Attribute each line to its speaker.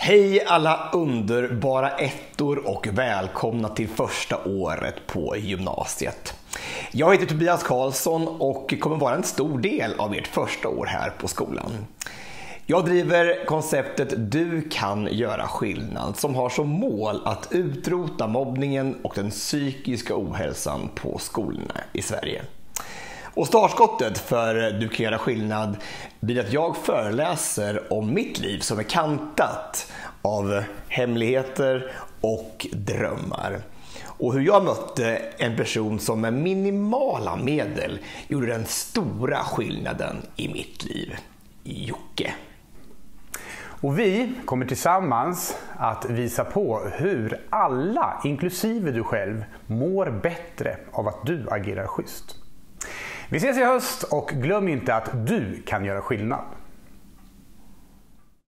Speaker 1: Hej alla underbara ettor och välkomna till första året på gymnasiet. Jag heter Tobias Karlsson och kommer vara en stor del av ert första år här på skolan. Jag driver konceptet Du kan göra skillnad som har som mål att utrota mobbningen och den psykiska ohälsan på skolorna i Sverige. Och startskottet för Du kan göra skillnad blir att jag föreläser om mitt liv som är kantat av hemligheter och drömmar. Och hur jag mötte en person som med minimala medel gjorde den stora skillnaden i mitt liv, Jocke.
Speaker 2: Och vi kommer tillsammans att visa på hur alla, inklusive du själv, mår bättre av att du agerar schysst. Vi ses i höst och glöm inte att du kan göra skillnad.